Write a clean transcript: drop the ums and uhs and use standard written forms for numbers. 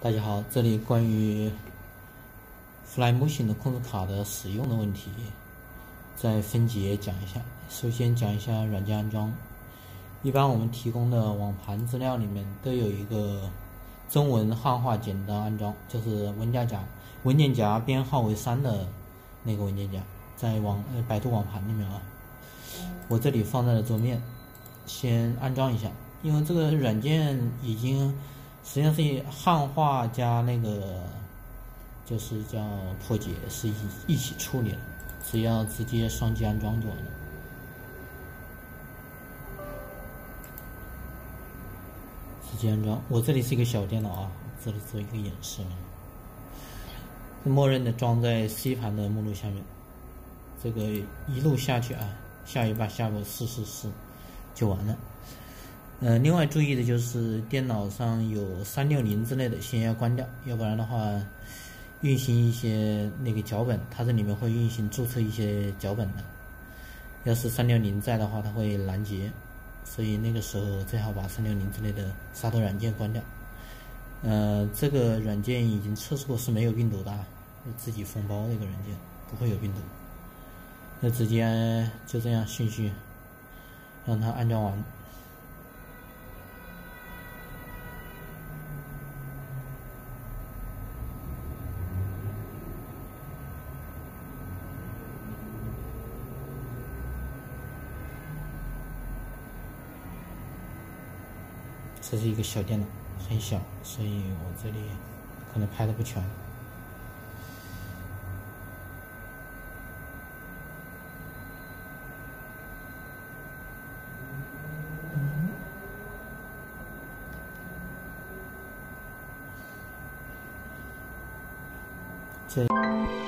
大家好，这里关于 FlyMotion 的控制卡的使用的问题，再分节讲一下。首先讲一下软件安装。一般我们提供的网盘资料里面都有一个中文汉化简单安装，就是文件夹编号为3的那个文件夹，在百度网盘里面啊。我这里放在了桌面，先安装一下，因为这个软件已经实际上是汉化加那个就是叫破解是一起处理了，只要直接双击安装就完了。直接安装，我这里是一个小电脑啊，这里做一个演示了。默认的装在 C 盘的目录下面，这个一路下去啊，下一把下个444就完了。另外注意的就是电脑上有360之类的先要关掉，要不然的话运行一些那个脚本，它这里面会运行注册一些脚本的，要是360在的话它会拦截，所以那个时候最好把360之类的杀毒软件关掉。这个软件已经测试过是没有病毒的，自己封包这个软件不会有病毒。那直接就这样顺序让它安装完。这是一个小电脑，很小，所以我这里可能拍的不全。这